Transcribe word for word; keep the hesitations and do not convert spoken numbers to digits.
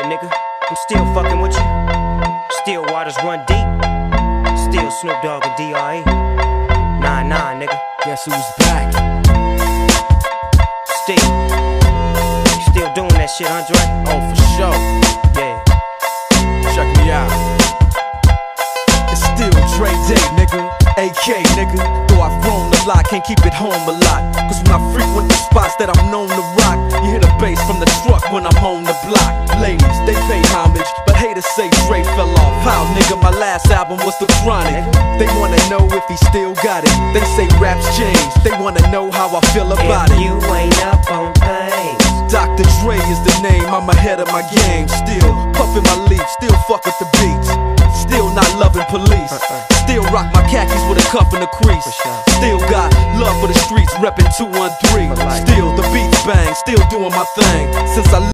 nigga, I'm still fucking with you. Still waters run deep. Still Snoop Dogg and D R E. Nah, nah, nigga. Guess who's back? Still. You still doing that shit, Andre? Oh, for sure. Yeah. Check me out. It's still Dre Day, nigga. A K, nigga. Though I've grown a lot, can't keep it home a lot. Cause when I frequent the spots that I'm known to rock, you hear the bass from the truck when I'm on the block. Ladies, they pay homage, but haters say Dre fell off. How, nigga, my last album was The Chronic. They wanna know if he still got it. They say raps change, they wanna know how I feel about if it. you ain't up on things, Doctor Dre is the name, I'm ahead of my game. Still puffin' my leaf, still fuck with the beats. Still not loving police. Still rock my khakis with a cuff and a crease. Still got love for the streets, reppin' two one three. Still the beats bang, still doing my thing. Since I